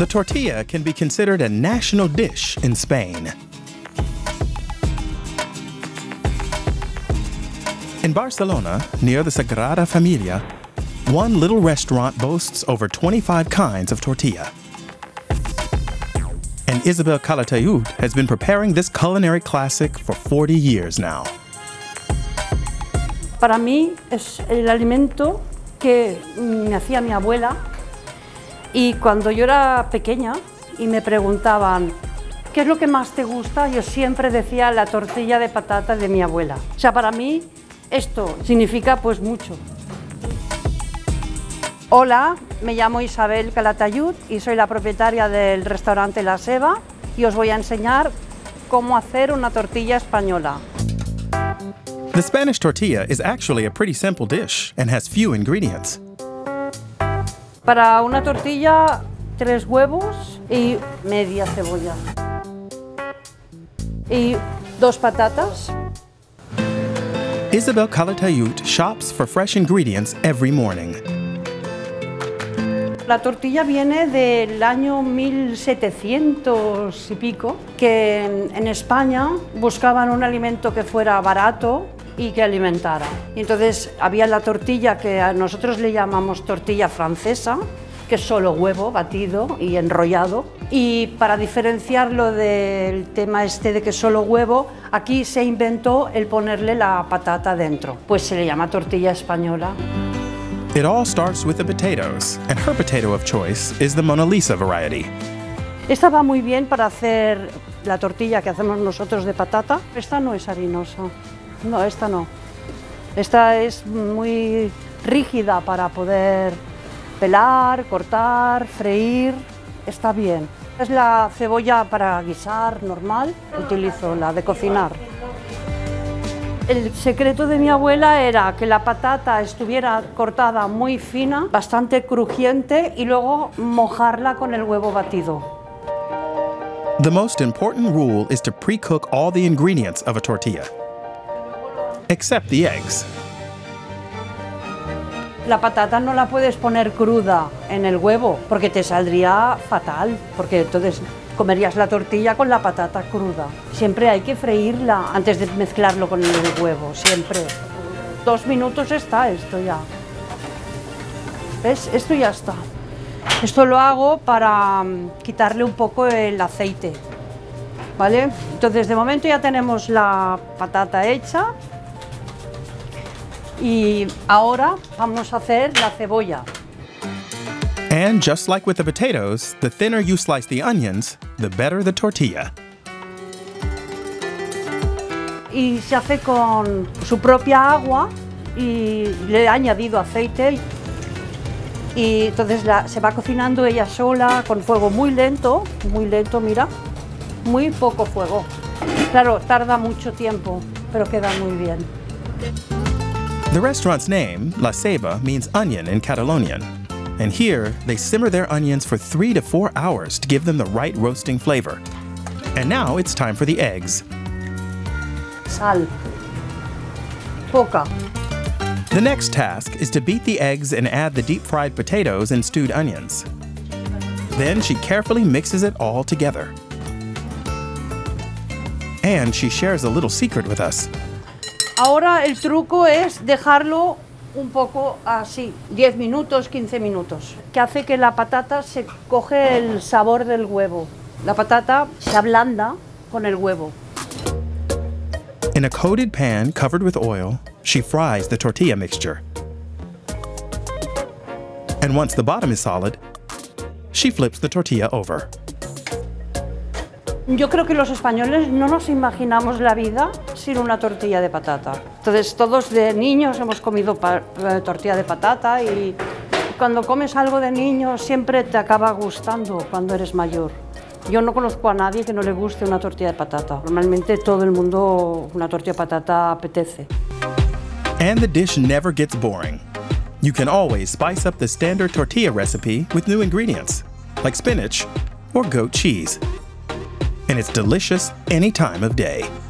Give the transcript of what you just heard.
The tortilla can be considered a national dish in Spain. In Barcelona, near the Sagrada Familia, one little restaurant boasts over 25 kinds of tortilla. And Isabel Calatayud has been preparing this culinary classic for 40 years now. Para mí es el alimento que me hacía mi abuela, y cuando yo era pequeña y me preguntaban ¿qué es lo que más te gusta? Yo siempre decía la tortilla de patata de mi abuela. O sea, para mí esto significa pues mucho. Hola, me llamo Isabel Calatayud y soy la propietaria del restaurante La Ceba y os voy a enseñar cómo hacer una tortilla española. The Spanish tortilla is actually a pretty simple dish and has few ingredients. Para una tortilla, 3 huevos y media cebolla. Y 2 patatas. Isabel Calatayud shops for fresh ingredients every morning. La tortilla viene del año 1700 y pico, que en España buscaban un alimento que fuera barato y que alimentara. Y entonces había la tortilla que a nosotros le llamamos tortilla francesa, que es solo huevo batido y enrollado. Y para diferenciarlo del tema este de que es solo huevo, aquí se inventó el ponerle la patata dentro. Pues se le llama tortilla española. It all starts with the potatoes, and her potato of choice is the Mona Lisa variety. Esta va muy bien para hacer la tortilla que hacemos nosotros de patata. Esta no es harinosa. No, esta no. Esta es muy rígida para poder pelar, cortar, freír. Está bien. Es la cebolla para guisar normal. Utilizo la de cocinar. El secreto de mi abuela era que la patata estuviera cortada muy fina, bastante crujiente, y luego mojarla con el huevo batido. The most important rule is to pre-cook all the ingredients of a tortilla, except the eggs. La patata no la puedes poner cruda en el huevo porque te saldría fatal, porque entonces comerías la tortilla con la patata cruda. Siempre hay que freírla antes de mezclarlo con el huevo, siempre. 2 minutos está esto ya. ¿Ves? Esto ya está. Esto lo hago para quitarle un poco el aceite, ¿vale? Entonces de momento ya tenemos la patata hecha. Y ahora vamos a hacer la cebolla. And just like with the potatoes, the thinner you slice the onions, the better the tortilla. Y se hace con su propia agua y le he añadido aceite. Y entonces se va cocinando ella sola con fuego muy lento, mira, muy poco fuego. Claro, tarda mucho tiempo, pero queda muy bien. The restaurant's name, La Ceba, means onion in Catalonian. And here, they simmer their onions for 3 to 4 hours to give them the right roasting flavor. And now it's time for the eggs. Sal. Poca. The next task is to beat the eggs and add the deep-fried potatoes and stewed onions. Then she carefully mixes it all together. And she shares a little secret with us. Ahora el truco es dejarlo un poco así, 10 minutos, 15 minutos, que hace que la patata se coge el sabor del huevo. La patata se ablanda con el huevo. In a coated pan covered with oil, she fries the tortilla mixture. And once the bottom is solid, she flips the tortilla over. Yo creo que los españoles no nos imaginamos la vida sin una tortilla de patata. Entonces todos de niños hemos comido tortilla de patata y cuando comes algo de niño siempre te acaba gustando cuando eres mayor. Yo no conozco a nadie que no le guste una tortilla de patata. Normalmente todo el mundo una tortilla de patata apetece. And the dish never gets boring. You can always spice up the standard tortilla recipe with new ingredients, like spinach or goat cheese. And it's delicious any time of day.